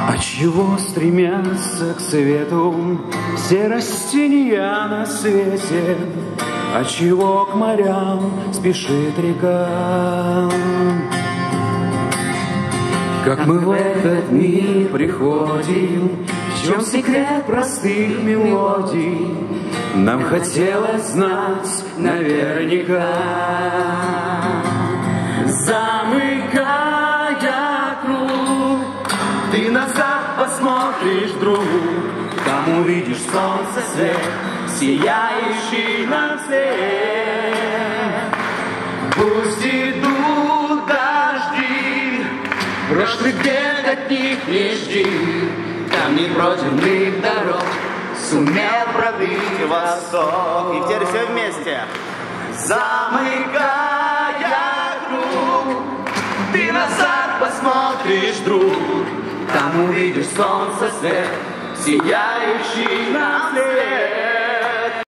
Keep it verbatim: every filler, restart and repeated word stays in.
А чего стремятся к свету все растения на свете? А чего к морям спешит река? Как мы в этот мир приходим, в чем секрет простых мелодий, нам хотелось знать наверняка. Замыкая круг, ты назад посмотришь, друг, там увидишь солнце свет, сияющий нам свет. Пусть идут дожди, прошлых бед от них не жди, там не пройденных дорог сумел пробить восток. И теперь все вместе. Замыкая круг, ты назад посмотришь, друг, там увидишь солнце свет, сияющий нам свет.